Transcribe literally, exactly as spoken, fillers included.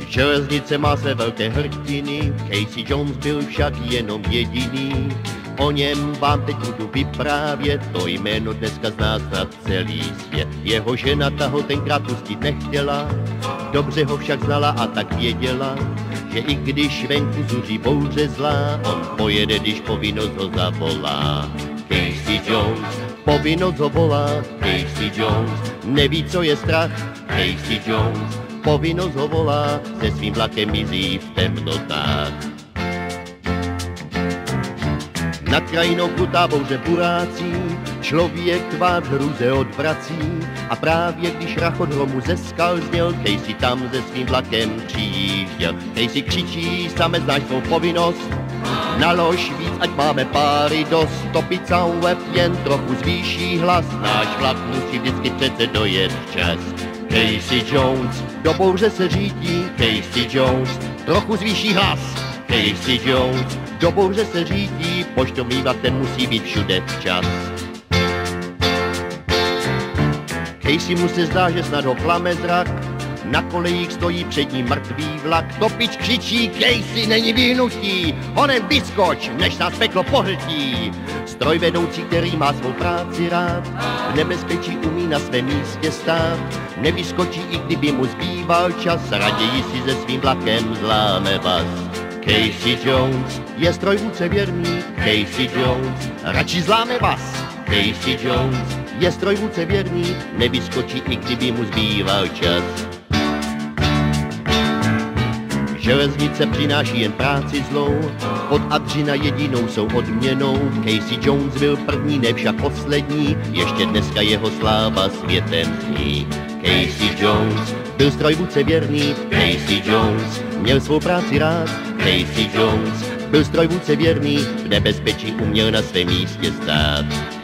Železnice má své velké hrdiny, Casey Jones byl však jenom jediný. O něm vám teď budu vyprávět, to jméno dneska zná snad celý svět. Jeho žena ta ho tenkrát pustit nechtěla, dobře ho však znala a tak věděla, že i když venku zuří bouře zlá, on pojede, když povinnost ho zavolá. Casey Jones, povinnost ho volá, Casey Jones, neví, co je strach, Casey Jones, povinnost ho volá, se svým vlakem mizí v temnotách. Nad krajinou krutá bouře burácí, člověk tvář hruze odvrací a právě když rachot hromu ze skal zněl, Casey tam se svým vlakem přijížděl. Casey křičí, same znáš svou povinnost, nalož víc, ať máme páry dost, topit soundweb jen trochu zvýší hlas, náš vlak musí vždycky přece dojet včas. Casey Jones, do bouře se řídí, Casey Jones, trochu zvýší hlas, Casey Jones, do bouře se řídí, poštovní vlak musí být všude včas. Casey mu se zdá, že snad ho klame zrak, na kolejích stojí před ním mrtvý vlak. Topič křičí, Casey, není vyhnutí, honem vyskoč, než nás peklo pohltí. Strojvedoucí, který má svou práci rád, v nebezpečí umí na svém místě stát. Nevyskočí, i kdyby mu zbýval čas, raději si se svým vlakem zláme vaz. Casey Jones je strojvůdce věrný, Casey Jones radši zláme vás. Casey Jones je strojvůdce věrný, nevyskočí, i kdyby mu zbýval čas. Železnice přináší jen práci zlou, pod Adřina jedinou jsou odměnou. Casey Jones byl první, ne však poslední, ještě dneska jeho sláva světem zní. Casey Jones byl strojvůdce věrný, Casey Jones měl svou práci rád, Casey Jones byl strojvůdce věrný, v nebezpečí uměl na svém místě stát.